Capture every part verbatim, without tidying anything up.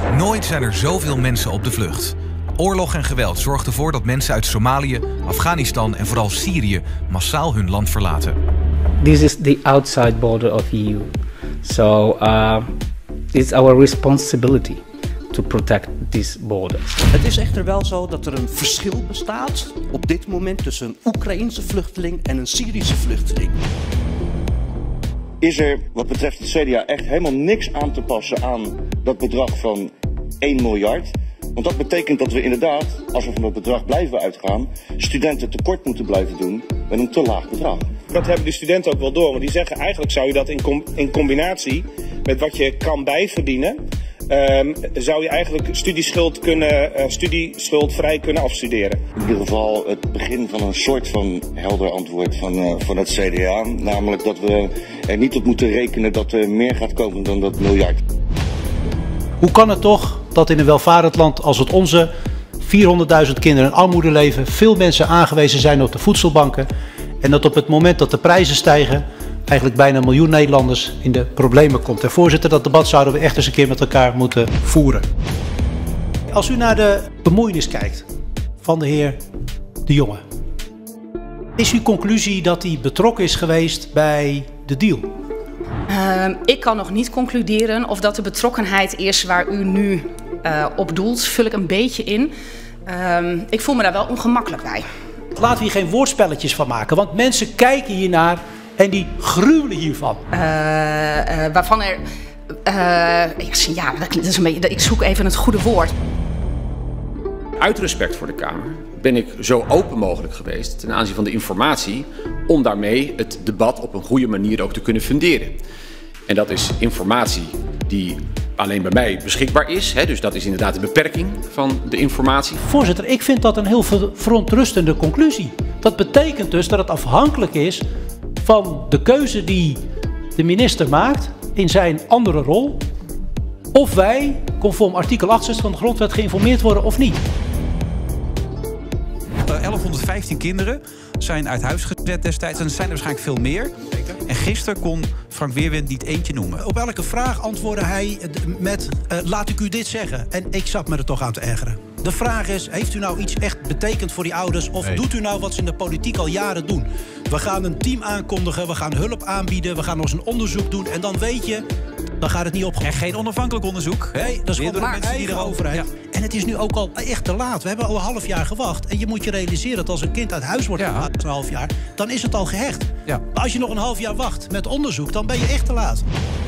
Nooit zijn er zoveel mensen op de vlucht. Oorlog en geweld zorgt ervoor dat mensen uit Somalië, Afghanistan en vooral Syrië massaal hun land verlaten. This is the outside border of E U. So uh, it's our responsibility to protect these borders. Het is echter wel zo dat er een verschil bestaat op dit moment tussen een Oekraïense vluchteling en een Syrische vluchteling. Is er wat betreft het C D A echt helemaal niks aan te passen aan dat bedrag van één miljard? Want dat betekent dat we inderdaad, als we van dat bedrag blijven uitgaan, studenten tekort moeten blijven doen met een te laag bedrag. Dat hebben de studenten ook wel door, want die zeggen eigenlijk zou je dat in, com in combinatie met wat je kan bijverdienen, um, zou je eigenlijk studieschuld kunnen, uh, studieschuldvrij kunnen afstuderen. In ieder geval het begin van een soort van helder antwoord van, uh, van het C D A, namelijk dat we er niet op moeten rekenen dat er meer gaat komen dan dat miljard. Hoe kan het toch dat in een welvarend land als het onze vierhonderdduizend kinderen in armoede leven, veel mensen aangewezen zijn op de voedselbanken en dat op het moment dat de prijzen stijgen eigenlijk bijna een miljoen Nederlanders in de problemen komt. En voorzitter, dat debat zouden we echt eens een keer met elkaar moeten voeren. Als u naar de bemoeienis kijkt van de heer De Jonge, is uw conclusie dat hij betrokken is geweest bij de deal? Uh, ik kan nog niet concluderen of dat de betrokkenheid is waar u nu uh, op doelt. Vul ik een beetje in. Uh, ik voel me daar wel ongemakkelijk bij. Laten we hier geen woordspelletjes van maken, want mensen kijken hiernaar en die gruwelen hiervan. Uh, uh, waarvan er... Uh, ja, dat is een beetje, ik zoek even het goede woord. Uit respect voor de Kamer ben ik zo open mogelijk geweest ten aanzien van de informatie om daarmee het debat op een goede manier ook te kunnen funderen. En dat is informatie die alleen bij mij beschikbaar is, hè, dus dat is inderdaad de beperking van de informatie. Voorzitter, ik vind dat een heel verontrustende conclusie. Dat betekent dus dat het afhankelijk is van de keuze die de minister maakt in zijn andere rol, of wij conform artikel achtenzestig van de grondwet geïnformeerd worden of niet. elfhonderdvijftien kinderen zijn uit huis gezet destijds en er zijn er waarschijnlijk veel meer. En gisteren kon Frank Weerwind niet eentje noemen. Op elke vraag antwoordde hij met uh, laat ik u dit zeggen. En ik zat me er toch aan te ergeren. De vraag is, heeft u nou iets echt betekend voor die ouders? Of nee. Doet u nou wat ze in de politiek al jaren doen? We gaan een team aankondigen, we gaan hulp aanbieden, we gaan nog eens een onderzoek doen. En dan weet je, dan gaat het niet opgaan. En geen onafhankelijk onderzoek. Nee, dat is gewoon de eigen overheid. Ja. En het is nu ook al echt te laat. We hebben al een half jaar gewacht. En je moet je realiseren dat als een kind uit huis wordt gehaald, ja. een half jaar, dan is het al gehecht. Ja. Maar als je nog een half jaar wacht met onderzoek, dan ben je echt te laat.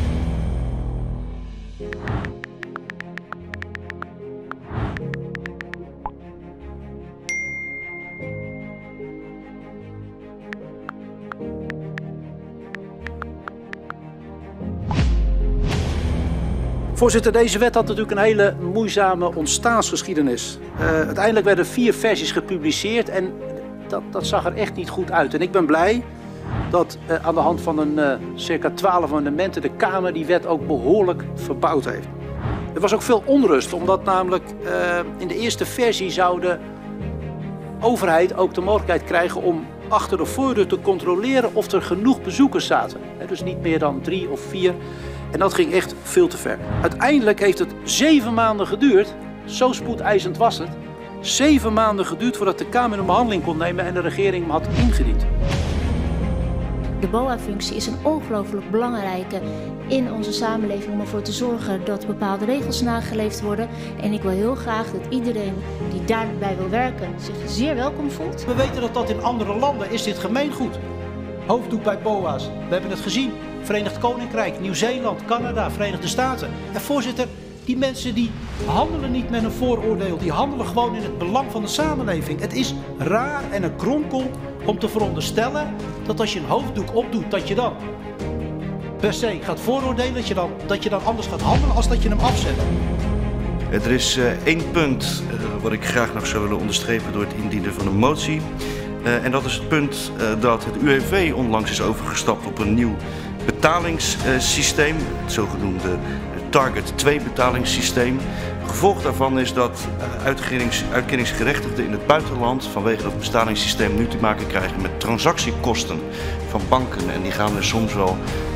Voorzitter, deze wet had natuurlijk een hele moeizame ontstaansgeschiedenis. Uh, uiteindelijk werden vier versies gepubliceerd en dat, dat zag er echt niet goed uit. En ik ben blij dat uh, aan de hand van een uh, circa twaalf amendementen de Kamer die wet ook behoorlijk verbouwd heeft. Er was ook veel onrust, omdat namelijk uh, in de eerste versie zou de overheid ook de mogelijkheid krijgen om achter de voordeur te controleren of er genoeg bezoekers zaten. He, dus niet meer dan drie of vier. En dat ging echt veel te ver. Uiteindelijk heeft het zeven maanden geduurd, zo spoedeisend was het, zeven maanden geduurd voordat de Kamer een behandeling kon nemen en de regering hem had ingediend. De B O A-functie is een ongelooflijk belangrijke in onze samenleving om ervoor te zorgen dat bepaalde regels nageleefd worden. En ik wil heel graag dat iedereen die daarbij wil werken zich zeer welkom voelt. We weten dat dat in andere landen is dit gemeengoed. Hoofddoek bij B O A's. We hebben het gezien. Verenigd Koninkrijk, Nieuw-Zeeland, Canada, Verenigde Staten. En voorzitter, die mensen die handelen niet met een vooroordeel. Die handelen gewoon in het belang van de samenleving. Het is raar en een kronkel om te veronderstellen dat als je een hoofddoek opdoet, dat je dan per se gaat vooroordelen, dat je dan, dat je dan anders gaat handelen als dat je hem afzet. Er is uh, één punt uh, wat ik graag nog zou willen onderstrepen door het indienen van een motie. Uh, en dat is het punt uh, dat het U W V onlangs is overgestapt op een nieuw betalingssysteem, uh, het zogenoemde Target twee betalingssysteem. Gevolg daarvan is dat uh, uitkerings, uitkeringsgerechtigden in het buitenland vanwege dat betalingssysteem nu te maken krijgen met transactiekosten van banken. En die gaan er soms wel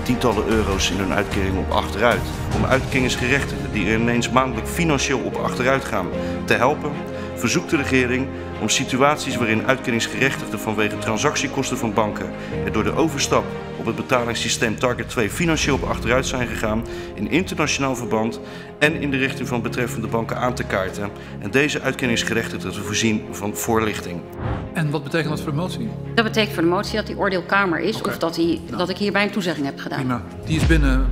tientallen euro's in hun uitkering op achteruit. Om uitkeringsgerechtigden die er ineens maandelijk financieel op achteruit gaan te helpen, verzoekt de regering om situaties waarin uitkeringsgerechtigden vanwege transactiekosten van banken er door de overstap op het betalingssysteem Target twee financieel op achteruit zijn gegaan, in internationaal verband en in de richting van betreffende banken aan te kaarten en deze uitkeringsgerechtigden te voorzien van voorlichting. En wat betekent dat voor de motie? Dat betekent voor de motie dat die oordeelkamer is, Okay. of dat, die, nou. dat ik hierbij een toezegging heb gedaan. Prima, die is binnen.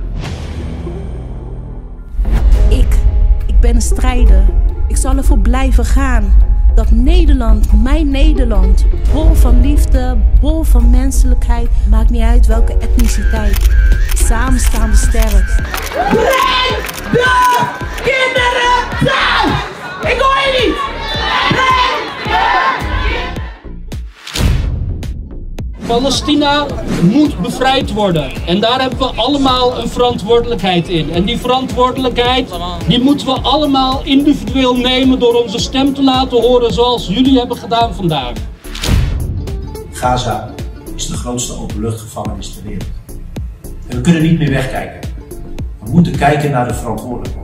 Ik, ik ben een strijder. Ik zal ervoor blijven gaan. Dat Nederland, mijn Nederland, bol van liefde, bol van menselijkheid, maakt niet uit welke etniciteit. Samen staan we sterk. Breng de kinderen thuis! Ik hoor je niet! Breng de Palestina moet bevrijd worden. En daar hebben we allemaal een verantwoordelijkheid in. En die verantwoordelijkheid die moeten we allemaal individueel nemen door onze stem te laten horen zoals jullie hebben gedaan vandaag. Gaza is de grootste openluchtgevangenis ter wereld. En we kunnen niet meer wegkijken. We moeten kijken naar de verantwoordelijkheid.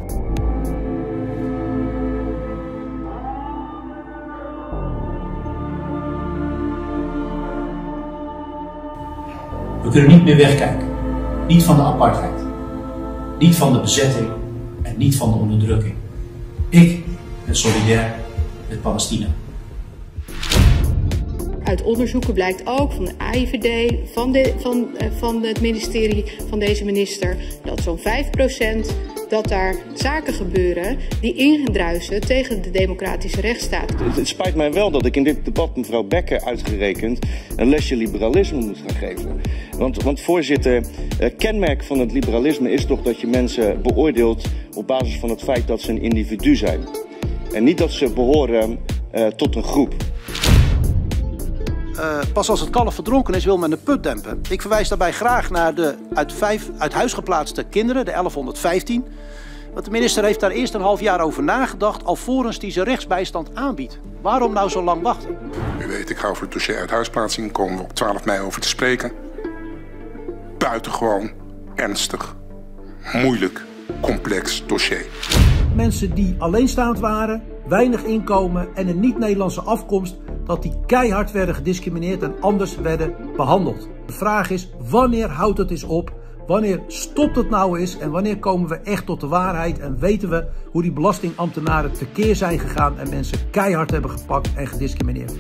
We kunnen niet meer wegkijken. Niet van de apartheid. Niet van de bezetting. En niet van de onderdrukking. Ik ben solidair met Palestina. Uit onderzoeken blijkt ook van de A I V D, van, de, van, van het ministerie van deze minister, dat zo'n vijf procent dat daar zaken gebeuren die indruisen tegen de democratische rechtsstaat. Het, het spijt mij wel dat ik in dit debat mevrouw Bekker uitgerekend een lesje liberalisme moet gaan geven. Want, want voorzitter, eh, kenmerk van het liberalisme is toch dat je mensen beoordeelt op basis van het feit dat ze een individu zijn. En niet dat ze behoren uh, tot een groep. Uh, pas als het kalf verdronken is, wil men de put dempen. Ik verwijs daarbij graag naar de uit, vijf, uit huis geplaatste kinderen, de elfhonderdvijftien. Want de minister heeft daar eerst een half jaar over nagedacht, alvorens die zijn rechtsbijstand aanbiedt. Waarom nou zo lang wachten? U weet, ik ga over het dossier uithuisplaatsing, komen we op twaalf mei over te spreken. Buitengewoon ernstig, moeilijk, complex dossier. Mensen die alleenstaand waren, weinig inkomen en een niet-Nederlandse afkomst, dat die keihard werden gediscrimineerd en anders werden behandeld. De vraag is, wanneer houdt het eens op? Wanneer stopt het nou eens? En wanneer komen we echt tot de waarheid en weten we hoe die belastingambtenaren tekeer zijn gegaan en mensen keihard hebben gepakt en gediscrimineerd?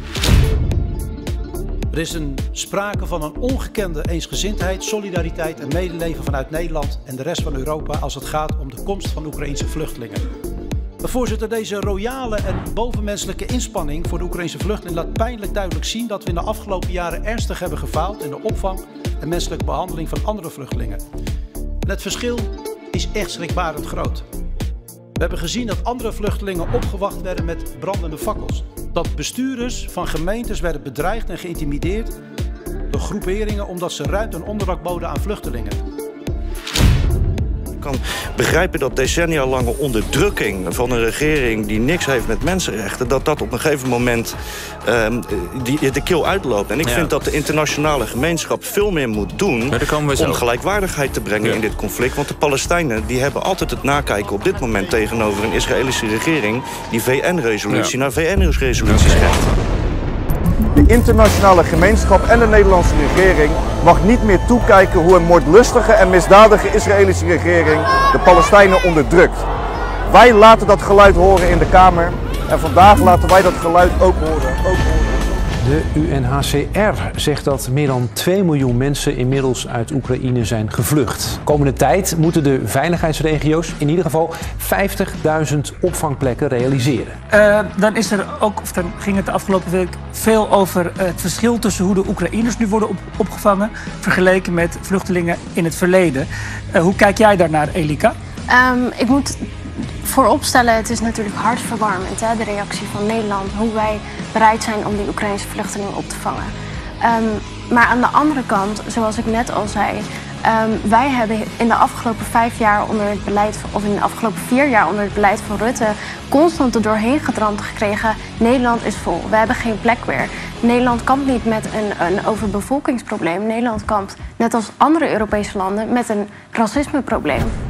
Er is een sprake van een ongekende eensgezindheid, solidariteit en medeleven vanuit Nederland en de rest van Europa als het gaat om de komst van Oekraïense vluchtelingen. Voorzitter, deze royale en bovenmenselijke inspanning voor de Oekraïnse vluchtelingen laat pijnlijk duidelijk zien dat we in de afgelopen jaren ernstig hebben gefaald in de opvang en menselijke behandeling van andere vluchtelingen. En het verschil is echt schrikbarend groot. We hebben gezien dat andere vluchtelingen opgewacht werden met brandende fakkels. Dat bestuurders van gemeentes werden bedreigd en geïntimideerd door groeperingen omdat ze ruimte en onderdak boden aan vluchtelingen. Ik kan begrijpen dat decennia lange onderdrukking van een regering die niks heeft met mensenrechten, dat dat op een gegeven moment um, die, de keel uitloopt. En ik ja. vind dat de internationale gemeenschap veel meer moet doen om gelijkwaardigheid te brengen ja. in dit conflict. Want de Palestijnen die hebben altijd het nakijken op dit moment tegenover een Israëlische regering die V N-resolutie ja. naar V N-resolutie schendt. De internationale gemeenschap en de Nederlandse regering mag niet meer toekijken hoe een moordlustige en misdadige Israëlische regering de Palestijnen onderdrukt. Wij laten dat geluid horen in de Kamer en vandaag laten wij dat geluid ook horen. Ook horen. De U N H C R zegt dat meer dan twee miljoen mensen inmiddels uit Oekraïne zijn gevlucht. Komende tijd moeten de veiligheidsregio's in ieder geval vijftigduizend opvangplekken realiseren. Uh, dan, is er ook, of dan ging het de afgelopen week veel over uh, het verschil tussen hoe de Oekraïners nu worden op, opgevangen vergeleken met vluchtelingen in het verleden. Uh, hoe kijk jij daarnaar, Elika? Um, ik moet vooropstellen, het is natuurlijk hartverwarmend, hè, de reactie van Nederland, hoe wij bereid zijn om die Oekraïnse vluchtelingen op te vangen. Um, maar aan de andere kant, zoals ik net al zei, Um, wij hebben in de afgelopen vijf jaar onder het beleid, of in de afgelopen vier jaar onder het beleid van Rutte, constant er doorheen gedramd gekregen. Nederland is vol. We hebben geen plek meer. Nederland kampt niet met een, een overbevolkingsprobleem. Nederland kampt, net als andere Europese landen, met een racismeprobleem.